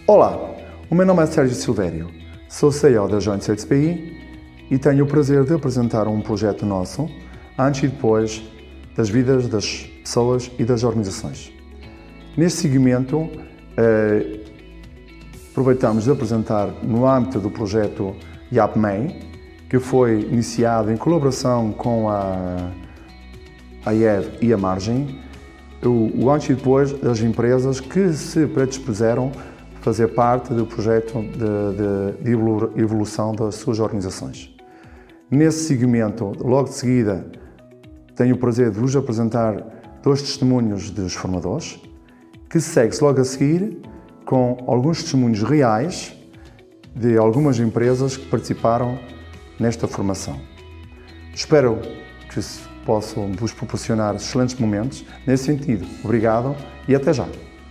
Olá, o meu nome é Sérgio Silvério, sou CEO da Joint Sales PI e tenho o prazer de apresentar um projeto nosso antes e depois das vidas das pessoas e das organizações. Neste segmento, aproveitamos de apresentar no âmbito do projeto YAPMEI, que foi iniciado em colaboração com a IEV e a Margem, o antes e depois das empresas que se predispuseram a fazer parte do projeto de evolução das suas organizações. Nesse segmento, logo de seguida, tenho o prazer de vos apresentar dois testemunhos dos formadores, que segue-se logo a seguir com alguns testemunhos reais de algumas empresas que participaram nesta formação. Espero que possam vos proporcionar excelentes momentos nesse sentido. Obrigado e até já!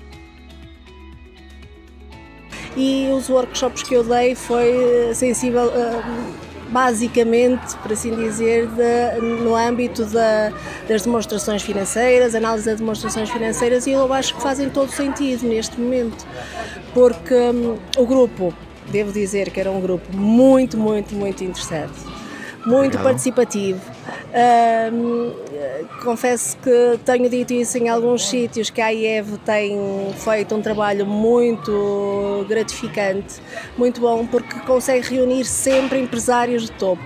E os workshops que eu dei foi sensível, basicamente, por assim dizer, no âmbito das demonstrações financeiras, análise das demonstrações financeiras, e eu acho que fazem todo sentido neste momento, porque o grupo, devo dizer que era um grupo muito interessante, muito participativo. Confesso que tenho dito isso em alguns sítios, que a IEV tem feito um trabalho muito gratificante, muito bom, porque consegue reunir sempre empresários de topo.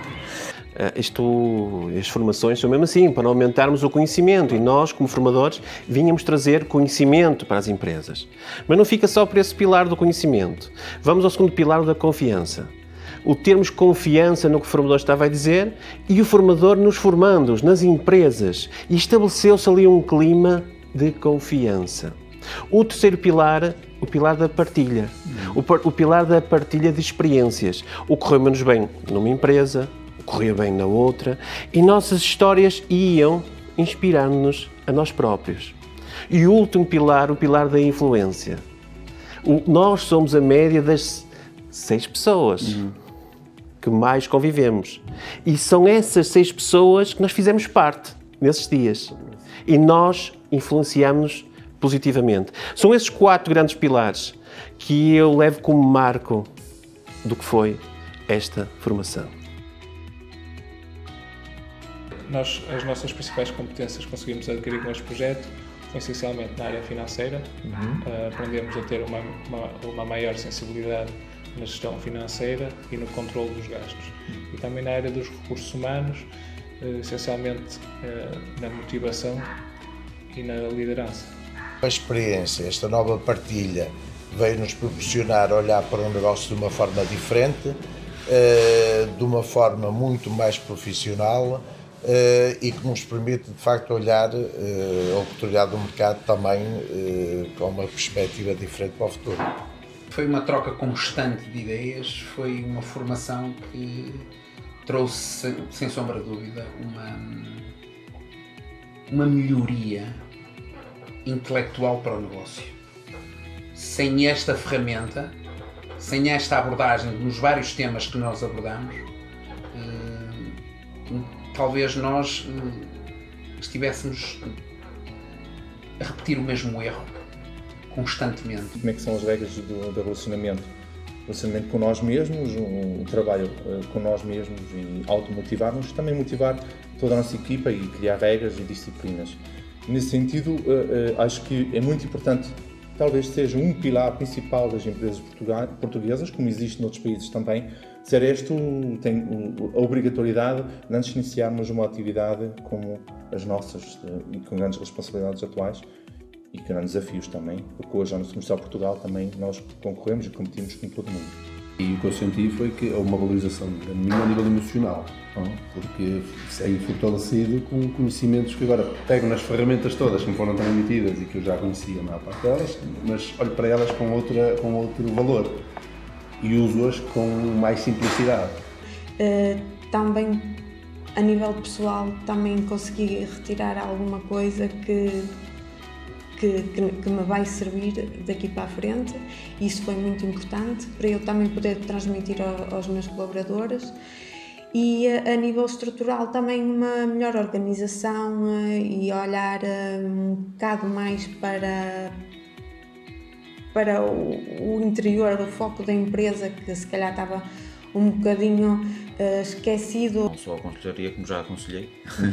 As formações são mesmo assim, para aumentarmos o conhecimento, e nós, como formadores, vínhamos trazer conhecimento para as empresas. Mas não fica só por esse pilar do conhecimento. Vamos ao segundo pilar, da confiança. O termos confiança no que o formador estava a dizer e o formador nos formando nas empresas, e estabeleceu-se ali um clima de confiança. O terceiro pilar, o pilar da partilha, o pilar da partilha de experiências. O correu menos bem numa empresa, o corria bem na outra, e nossas histórias iam inspirar-nos a nós próprios. E o último pilar, o pilar da influência. Nós somos a média das 6 pessoas que mais convivemos. E são essas 6 pessoas que nós fizemos parte nesses dias. E nós influenciamos positivamente. São esses 4 grandes pilares que eu levo como marco do que foi esta formação. As nossas principais competências que conseguimos adquirir com este projeto foi essencialmente na área financeira. Aprendemos a ter uma maior sensibilidade na gestão financeira e no controle dos gastos. E também na área dos recursos humanos, essencialmente na motivação e na liderança. A experiência, esta nova partilha, veio-nos proporcionar olhar para um negócio de uma forma diferente, de uma forma muito mais profissional, e que nos permite, de facto, olhar a oportunidade do mercado também com uma perspectiva diferente para o futuro. Foi uma troca constante de ideias, foi uma formação que trouxe, sem sombra de dúvida, uma melhoria intelectual para o negócio. Sem esta ferramenta, sem esta abordagem nos vários temas que nós abordamos, talvez nós estivéssemos a repetir o mesmo erro constantemente. Como é que são as regras do relacionamento? Relacionamento com nós mesmos, um trabalho com nós mesmos e automotivar-nos, também motivar toda a nossa equipa e criar regras e disciplinas. Nesse sentido, acho que é muito importante, talvez seja um pilar principal das empresas portuguesas, como existe noutros países também, ser este tem a obrigatoriedade de antes de iniciarmos uma atividade como as nossas e com grandes responsabilidades atuais e com grandes desafios também, porque hoje, no Comercial Portugal, também nós concorremos e competimos com todo mundo. E o que eu senti foi que houve uma valorização a nível emocional, porque saí fortalecido com conhecimentos que agora pego nas ferramentas todas que me foram transmitidas e que eu já conhecia a maior parte delas, mas olho para elas com outro valor e uso-as com mais simplicidade. Também, a nível pessoal, também consegui retirar alguma coisa que me vai servir daqui para a frente. Isso foi muito importante para eu também poder transmitir aos meus colaboradores. E a nível estrutural também uma melhor organização e olhar um bocado mais para para o interior, o foco da empresa, que se calhar estava um bocadinho esquecido. Não só a conselharia, como já aconselhei,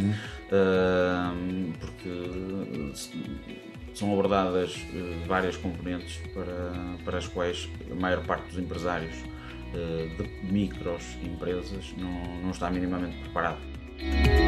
porque são abordadas várias componentes para as quais a maior parte dos empresários de micros empresas não está minimamente preparado.